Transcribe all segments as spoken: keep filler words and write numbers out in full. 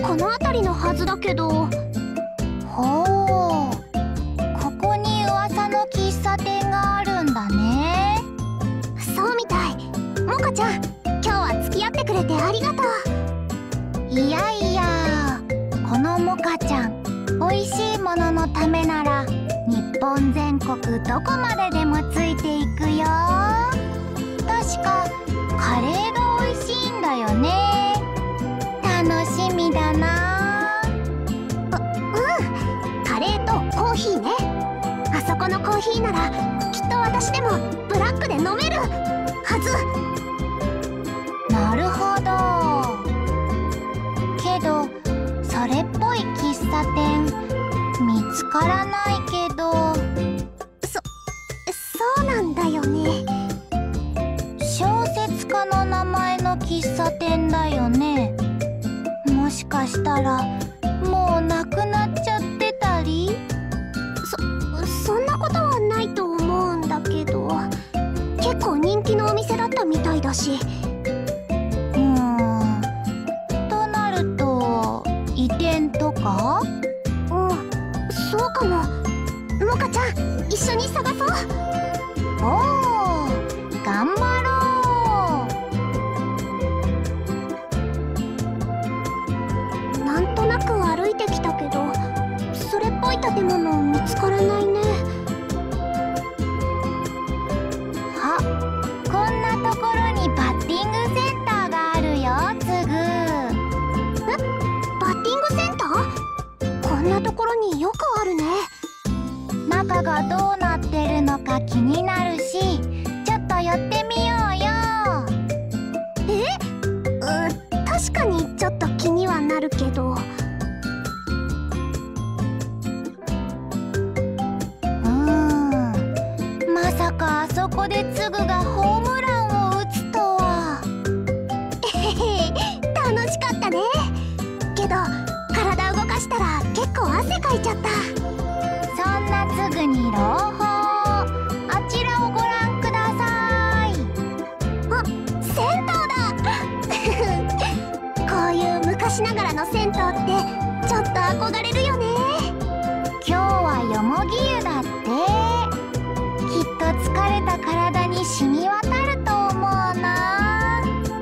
この辺りのはずだけど。 ほう、ここに噂の喫茶店があるんだね。 そうみたい。モカちゃん、今日は付き合ってくれてありがとう。 いやいや、このモカちゃん、美味しいもののためなら日本全国どこまででもついていくよ。確かカレーが美味しいんだよね。楽しみだな。 ううんカレーとコーヒーね。あそこのコーヒーならきっと私でもブラックで飲めるはず。 なるほど。けどそれっぽい喫茶店見つからないけど。 そそうなんだよね。 小説家の名前の喫茶店だよね。もしかしたらもうなくなっちゃってたり。 そそんなことはないと思うんだけど、結構人気のお店だったみたいだし。 うーん、となると移転とか。 うんそうかも。モカちゃん、一緒に探そう。 おお、頑張ろう。なんとなく歩いてきたけど、それっぽい建物見つからないね。 あ、こんなところにバッティングセンターがあるよ、つぐ。 え、バッティングセンター？こんなところによくあるね。 中がどうなってるのか気になるし、ちょっと寄ってみようよ。 え？う、確かにちょっと気にはなるけど。 うーん、まさかあそこでつぐがホームランを打つとは。 えへへ、楽しかったね。けど体動かしたら結構汗かいちゃった。 そんなつぐに朗報。あちらをご覧ください。 あ、銭湯だこういう昔ながらの銭湯ってちょっと憧れるよね。 今日はよもぎ湯だって。きっと疲れた体に染み渡ると思うな。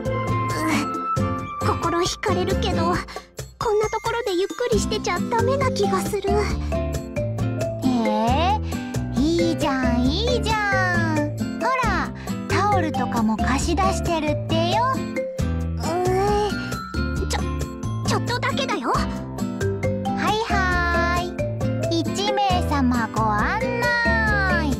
う心惹かれるけど、こんなところでゆっくりしてちゃダメな気がする。 へえ、いいじゃんいいじゃん。ほら、タオルとかも貸し出してるってよ。 うーん、ちょ、ちょっとだけだよ。 はいはーい、いちめいさまご案内。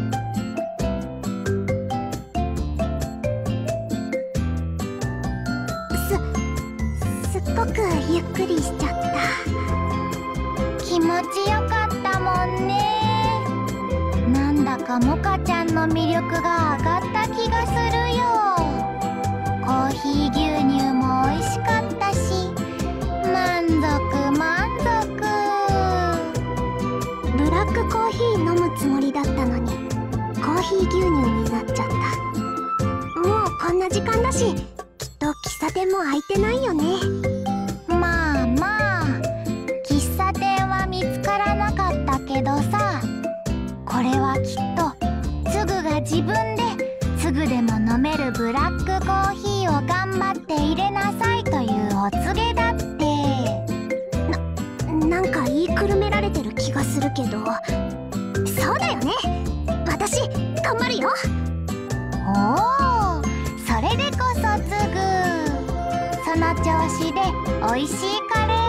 す、すっごくゆっくりしちゃった。 気持ちよかったもんね。なんだかモカちゃんの魅力が上がった気がするよ。コーヒー牛乳も美味しかったし、満足満足。 ブラックコーヒー飲むつもりだったのにコーヒー牛乳になっちゃった。もうこんな時間だし、きっと喫茶店も開いてないよね。 まあまあ、喫茶店は見つからなかったけどさ、これはきっとつぐが自分ですぐでも飲めるブラックコーヒーを頑張って入れなさいというお告げだって。 な、なんか言いくるめられてる気がするけど。そうだよね、私頑張るよ。 おお、それでこそつぐ、その調子でおいしいカレー